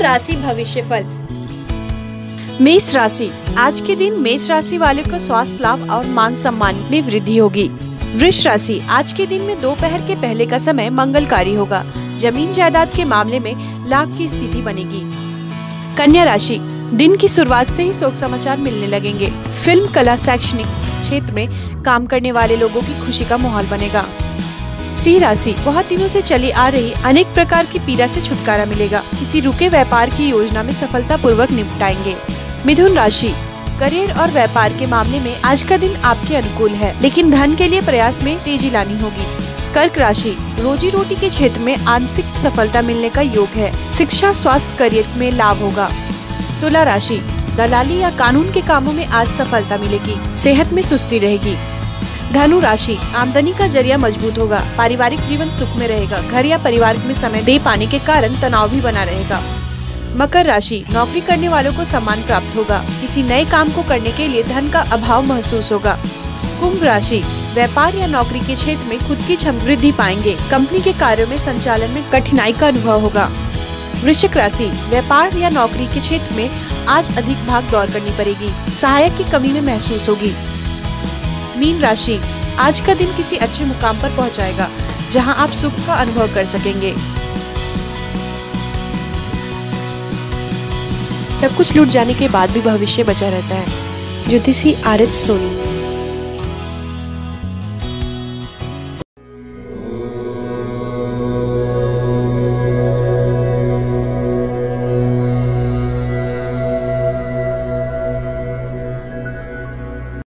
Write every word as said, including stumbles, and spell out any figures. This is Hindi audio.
राशि भविष्य फल। मेष राशि, आज के दिन मेष राशि वाले को स्वास्थ्य लाभ और मान सम्मान में वृद्धि होगी। वृष राशि, आज के दिन में दोपहर के पहले का समय मंगलकारी होगा। जमीन जायदाद के मामले में लाभ की स्थिति बनेगी। कन्या राशि, दिन की शुरुआत से ही शोक समाचार मिलने लगेंगे। फिल्म, कला, शैक्षणिक क्षेत्र में काम करने वाले लोगों की खुशी का माहौल बनेगा। सिंह राशि, बहुत दिनों से चली आ रही अनेक प्रकार की पीड़ा से छुटकारा मिलेगा। किसी रुके व्यापार की योजना में सफलता पूर्वक निपटाएंगे। मिथुन राशि, करियर और व्यापार के मामले में आज का दिन आपके अनुकूल है, लेकिन धन के लिए प्रयास में तेजी लानी होगी। कर्क राशि, रोजी रोटी के क्षेत्र में आंशिक सफलता मिलने का योग है। शिक्षा, स्वास्थ्य, करियर में लाभ होगा। तुला राशि, दलाली या कानून के कामों में आज सफलता मिलेगी। सेहत में सुस्ती रहेगी। धनु राशि, आमदनी का जरिया मजबूत होगा। पारिवारिक जीवन सुख में रहेगा। घर या परिवार में समय दे पाने के कारण तनाव भी बना रहेगा। मकर राशि, नौकरी करने वालों को सम्मान प्राप्त होगा। किसी नए काम को करने के लिए धन का अभाव महसूस होगा। कुंभ राशि, व्यापार या नौकरी के क्षेत्र में खुद की क्षमता वृद्धि पाएंगे। कंपनी के कार्यों में संचालन में कठिनाई का अनुभव होगा। वृश्चिक राशि, व्यापार या नौकरी के क्षेत्र में आज अधिक भाग दौड़ करनी पड़ेगी। सहायक की कमी में महसूस होगी। मीन राशि, आज का दिन किसी अच्छे मुकाम पर पहुंचाएगा, जहां आप सुख का अनुभव कर सकेंगे। सब कुछ लूट जाने के बाद भी भविष्य बचा रहता है। ज्योतिषी आर एच सोनी।